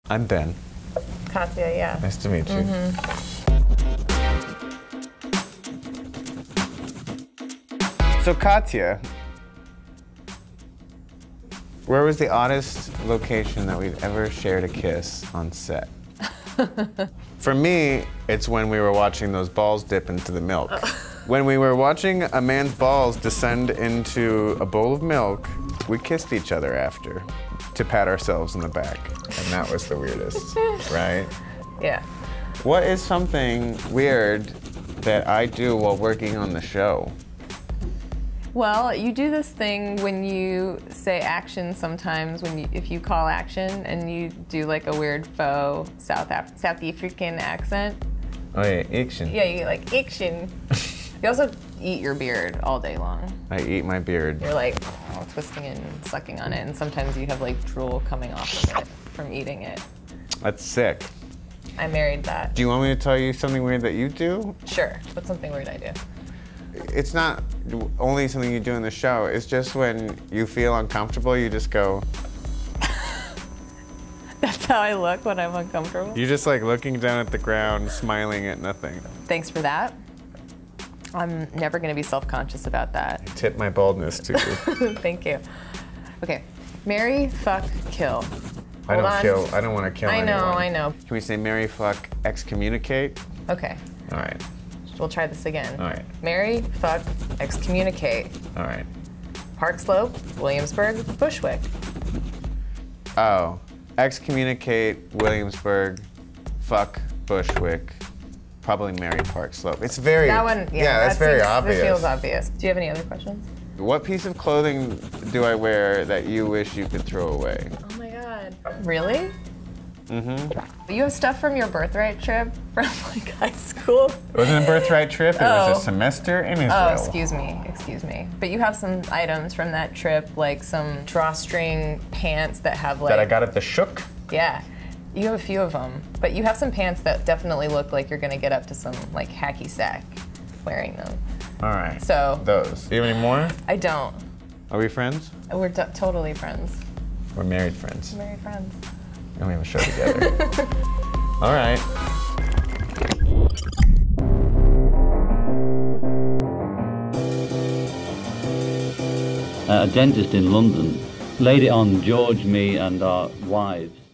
I'm Ben. Katja, yeah. Nice to meet you. So Katja, where was the oddest location that we've ever shared a kiss on set? For me, it's when we were watching those balls dip into the milk. When we were watching a man's balls descend into a bowl of milk, we kissed each other after to pat ourselves in the back. And that was the weirdest, right? Yeah. What is something weird that I do while working on the show? Well, you do this thing when you say action sometimes, if you call action and you do like a weird faux South African accent. Oh yeah, action. Yeah, you like action. You also eat your beard all day long. I eat my beard. You're like twisting it and sucking on it, and sometimes you have like drool coming off of it from eating it. That's sick. I married that. Do you want me to tell you something weird that you do? Sure. What's something weird I do? It's not only something you do in the show, it's just when you feel uncomfortable, you just go. That's how I look when I'm uncomfortable? You're just like looking down at the ground, smiling at nothing. Thanks for that. I'm never gonna be self-conscious about that. I tip my baldness to you. Thank you. Okay, marry, fuck, kill. I don't want to kill anyone. I know. Can we say marry, fuck, excommunicate? Okay. All right. We'll try this again. All right. Marry, fuck, excommunicate. All right. Park Slope, Williamsburg, Bushwick. Oh, excommunicate, Williamsburg, fuck, Bushwick, probably marry Park Slope. It's very, that one, yeah, that's very obvious. That feels obvious. Do you have any other questions? What piece of clothing do I wear that you wish you could throw away? Oh my God. Really? Mm-hmm. You have stuff from your birthright trip from like high school? It wasn't a birthright trip, it was a semester in Israel. Oh, excuse me. But you have some items from that trip, like some drawstring pants that have like... That I got at the Shook? Yeah. You have a few of them, but you have some pants that definitely look like you're gonna get up to some like hacky sack wearing them. All right. So... Those. Do you have any more? I don't. Are we friends? We're totally friends. We're married friends. We're married friends. And we have a show together. All right. A dentist in London laid it on George, me, and our wives